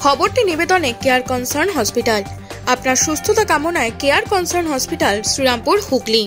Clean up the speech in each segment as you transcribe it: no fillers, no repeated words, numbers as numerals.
খবরটি নিবেদনে care concern hospital. আপনার সুস্থতা কামনায় care concern hospital, Shrirampur, Hooghly.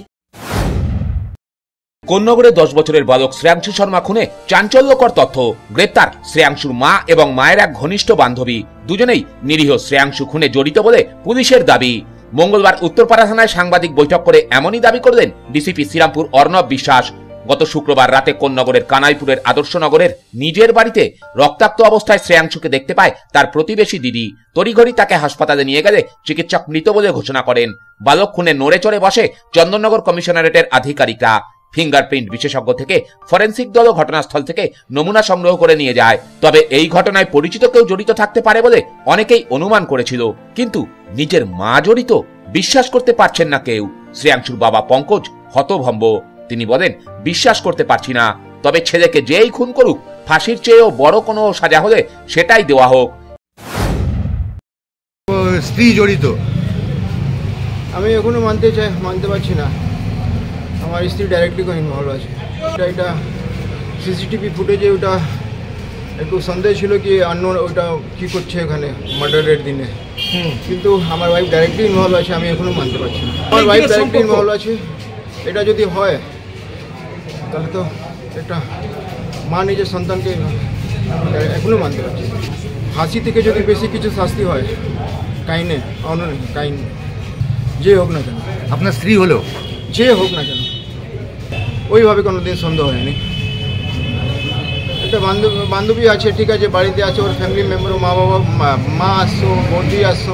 কোন্নগরে 10 বছরের বালক শ্রেয়াংশু শর্মা খুনে চাঞ্চল্যকর তথ্য। গ্রেপ্তার শ্রেয়াংশুর মা এবং মায়ের এক ঘনিষ্ঠ বান্ধবী। দুজনেই নিরীহ শ্রেয়াংশু খুনে জড়িত বলে পুলিশের দাবি। মঙ্গলবার উত্তরপাড়া থানায় সাংবাদিক বৈঠক করে এমনই দাবি করলেন ডিসিপি শ্রীরামপুর অর্ণব বিশ্বাস। গত শুক্রবার রাতে কোন্নগরের কানাইপুরের আদর্শনগরের নিজের বাড়িতে রক্তাক্ত অবস্থায় শ্রেয়াংশুকে দেখতে পায় তার প্রতিবেশী দিদি। তড়িঘড়ি তাকে হাসপাতালে নিয়ে গেলে চিকিৎসক মৃত বলে ঘোষণা করেন। বালক খুনে নড়ে চড়ে বসে চন্দননগর কমিশনারেটের আধিকারিকরা। ফিঙ্গারপ্রিন্ট বিশেষজ্ঞ থেকে ফরেনসিক দলও ঘটনাস্থল থেকে নমুনা সংগ্রহ করে নিয়ে যায়। তবে এই ঘটনায় পরিচিত কেউ জড়িত থাকতে পারে বলে অনেকেই অনুমান করেছিল, কিন্তু নিজের মা জড়িত বিশ্বাস করতে পারছেন না কেউ। শ্রেয়াংশুর বাবা পঙ্কজ হতভম্ব। তিনি বলেন, বিশ্বাস করতে পারছি না, তবে ছেলেকে যেই খুন করুক ফাঁসির চেয়েও বড় কোনো সাজা হলে সেটাই দেওয়া হোক। স্ত্রী জড়িত আমি এখনো মানতে পারছি না। আমার স্ত্রী ডাইরেক্টলি কোনো ইনভলভ আছে। এটা সিসিটিভি ফুটেজে ওটা একটু সন্দেহ ছিল কি অন্য ওটা কী করছে এখানে মার্ডারের দিনে, কিন্তু আমার ওয়াইফ ডাইরেক্টলি ইনভলভ আছে। আমি এখনো মানতে পারছি না আমার ওয়াইফ ডাইরেক্টলি ইনভলভ আছে। এটা যদি হয় তাহলে তো একটা মা নিজের সন্তানকে এখনো মানতে পারছি। ফাঁসি থেকে যদি বেশি কিছু শাস্তি হয়, কাইনে কাইন যে হোক না কেন, আপনার স্ত্রী হলো যে হোক না কেন, ওইভাবে কোনো দিন সন্দেহ হয়নি। একটা বান্ধবী আছে, ঠিক আছে, বাড়িতে আছে, ওর ফ্যামিলি মেম্বার, মা বাবা, মা আসছো, বৌদি আসছো,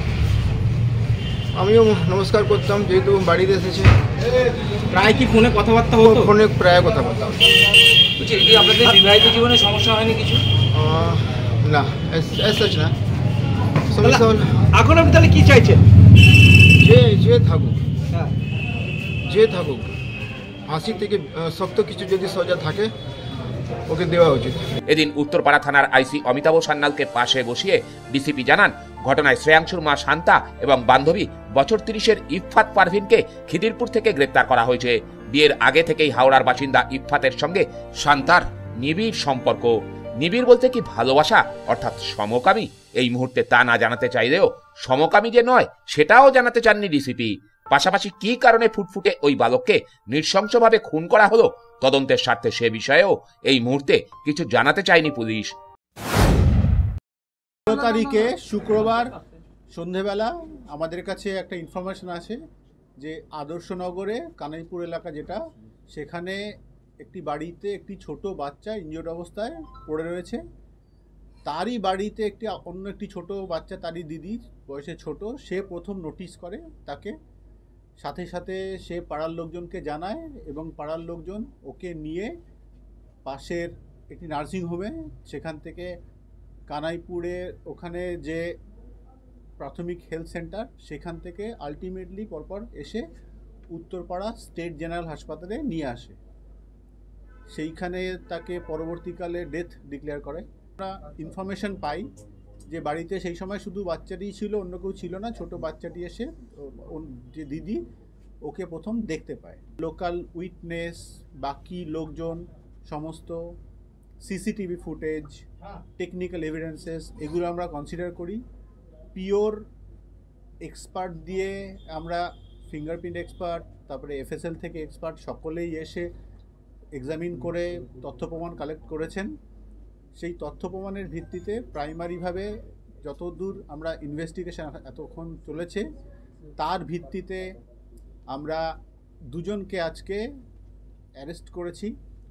আমিও নমস্কার করতাম যেহেতু বাড়িতে এসেছে। প্রায় কি ফোনে কথাবার্তা হতো? ফোনে প্রায় কথাবার্তা হতো। আপনাদের বিবাহিত জীবনে সমস্যা হয়নি কিছু? না, এসেছ না সমস্যা হল। এখন আপনি তাহলে কি চাইছেন? যে থাকুক, যে থাকুক, ফাঁসি থেকে শক্ত কিছু যদি সজা থাকে ওকে দেওয়া উচিত। এদিন উত্তরপাড়া থানার আইসি অমিতাভ সান্যালকে পাশে বসিয়ে ডিসিপি জানান, ঘটনায় শ্রেয়াংশুর মা শান্তা এবং বান্ধবী বছর 30-এর ইফফাত পারভিনকে খিদিরপুর থেকে গ্রেপ্তার করা হয়েছে। বিয়ের আগে থেকেই হাওড়ার বাসিন্দা ইফফাতের সঙ্গে শান্তার নিবিড় সম্পর্ক। নিবিড় বলতে কি ভালোবাসা অর্থাৎ সমকামী? এই মুহূর্তে তা না জানাতে চাইলেও সমকামী যে নয় সেটাও জানাতে চাননি ডিসিপি। পাশাপাশি কি কারণে ফুটফুটে ওই বালককে নৃশংসভাবে খুন করা হলো তদন্তের স্বার্থে সে বিষয়েও এই মুহূর্তে কিছু জানাতে চায়নি পুলিশ। ১৬ তারিখে শুক্রবার সন্ধেবেলা আমাদের কাছে একটা ইনফরমেশন আছে যে আদর্শনগরে কানাইপুর এলাকা যেটা, সেখানে একটি বাড়িতে একটি ছোট বাচ্চা ইনজিওর্ড অবস্থায় পড়ে রয়েছে। তারই বাড়িতে অন্য একটি ছোট বাচ্চা, তারই দিদি বয়সে ছোট, সে প্রথম নোটিশ করে তাকে। সাথে সাথে সে পাড়ার লোকজনকে জানায় এবং পাড়ার লোকজন ওকে নিয়ে পাশের একটি নার্সিংহোমে, সেখান থেকে কানাইপুরের ওখানে যে প্রাথমিক হেলথ সেন্টার, সেখান থেকে আলটিমেটলি পরপর এসে উত্তরপাড়া স্টেট জেনারেল হাসপাতালে নিয়ে আসে। সেইখানে তাকে পরবর্তীকালে ডেথ ডিক্লেয়ার করে। আমরা ইনফরমেশন পাই যে বাড়িতে সেই সময় শুধু বাচ্চাটি ছিল, অন্য কেউ ছিল না। ছোট বাচ্চাটি এসে যে দিদি ওকে প্রথম দেখতে পায়। লোকাল উইটনেস, বাকি লোকজন, সমস্ত সিসিটিভি ফুটেজ, টেকনিক্যাল এভিডেন্সেস, এগুলো আমরা কনসিডার করি। পিওর এক্সপার্ট দিয়ে আমরা ফিঙ্গারপ্রিন্ট এক্সপার্ট, তারপরে এফএসএল থেকে এক্সপার্ট, সকলেই এসে এক্সামিন করে তথ্য প্রমাণ কালেক্ট করেছেন। সেই তথ্য প্রমাণের ভিত্তিতে প্রাইমারিভাবে যতদূর আমরা ইনভেস্টিগেশন এতক্ষণ চলেছে, তার ভিত্তিতে আমরা দুজনকে আজকে অ্যারেস্ট করেছি।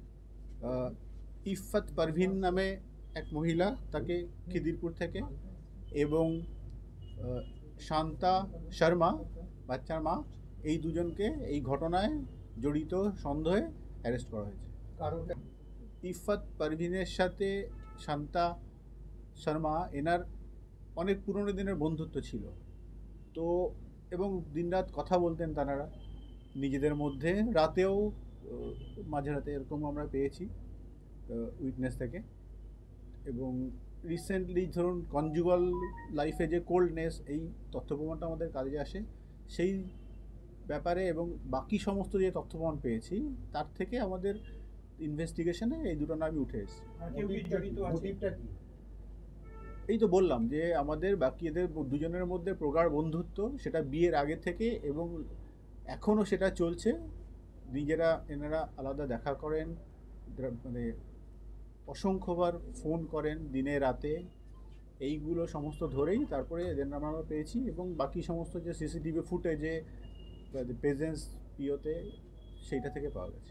ইফফাত পারভিন নামে এক মহিলা, তাকে খিদিরপুর থেকে, এবং শান্তা শর্মা বাচ্চার মা, এই দুজনকে এই ঘটনায় জড়িত সন্দেহে অ্যারেস্ট করা হয়েছে। ইফফাত পারভিনের সাথে শান্তা শর্মা, এনার অনেক পুরনো দিনের বন্ধুত্ব ছিল তো, এবং দিনরাত কথা বলতেন তারা নিজেদের মধ্যে। রাতেও মাঝে রাতে এরকম আমরা পেয়েছি উইটনেস থেকে। এবং রিসেন্টলি ধরুন কনজুগাল লাইফে যে কোল্ডনেস, এই তথ্য প্রমাণটা আমাদের কাজে আসে সেই ব্যাপারে, এবং বাকি সমস্ত যে তথ্য প্রমাণ পেয়েছি তার থেকে আমাদের ইনভেস্টিগেশনে এই দুটো নামই উঠে এসেছে। এই তো বললাম যে আমাদের বাকি এদের দুজনের মধ্যে প্রগাঢ় বন্ধুত্ব, সেটা বিয়ের আগে থেকে এবং এখনও সেটা চলছে। নিজেরা এনারা আলাদা দেখা করেন, মানে অসংখ্যবার ফোন করেন দিনে রাতে, এইগুলো সমস্ত ধরেই তারপরে এদের নাম আমরা পেয়েছি। এবং বাকি সমস্ত যে সিসিটিভি ফুটেজে প্রেজেন্স পিওতে সেইটা থেকে পাওয়া গেছে।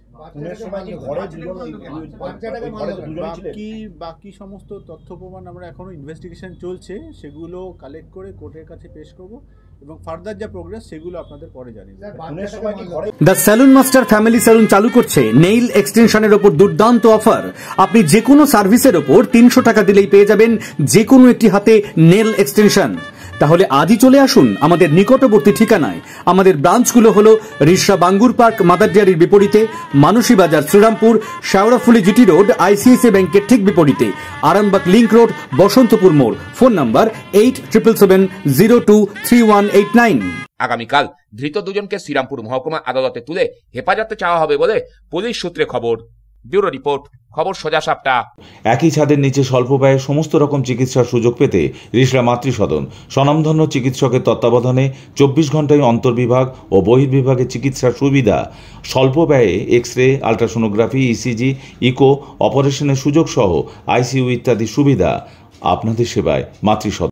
বাকি সমস্ত তথ্য প্রমাণ আমরা এখনো ইনভেস্টিগেশন চলছে, সেগুলো কালেক্ট করে কোর্টের কাছে পেশ করব এবং ফার্দার যা প্রোগ্রেস সেগুলো আপনাদের পরে জানিয়ে দেব। The salon master family salon চালু করছে নেইল এক্সটেনশনের ওপর দুর্দান্ত অফার। আপনি যে কোনো সার্ভিসের ওপর 300 টাকা দিলেই পেয়ে যাবেন যে কোনো একটি হাতে নেল এক্সটেনশন। তাহলে আজই চলে আসুন আমাদের নিকটবর্তী ঠিকানায়। আমাদের ব্রাঞ্চগুলো হলো রিষড়া বাঙ্গুর পার্ক মাদার ডেয়ারির বিপরীতে, Manasi Bazar Shrirampur, Sheoraphuli GT road ICICI ব্যাংকের ঠিক বিপরীতে, আরামবাগ লিংক রোড বসন্তপুর মোড়। Phone number 8777023189। আগামীকাল ধৃত দুজনকে শ্রীরামপুর মহকুমা আদালতে তুলে হেফাজতে চাওয়া হবে বলে পুলিশ সূত্রে খবর। ব্যুরো রিপোর্ট, খবর সোজা সাপটা। একই ছাদের নিচে স্বল্প ব্যয়ে সমস্ত রকম চিকিৎসার সুযোগ পেতে রিষড়া মাতৃসদন স্বনামধন্য চিকিৎসকের তত্ত্বাবধানে 24 ঘন্টায় অন্তর্বিভাগ ও বহির্বিভাগে চিকিৎসার সুবিধা, স্বল্প ব্যয়ে X ray, ultrasonography, ECG, eco অপারেশনের সুযোগ সহ আইসিইউ ইত্যাদি সুবিধা। আপনাদের সেবায় মাতৃসদন।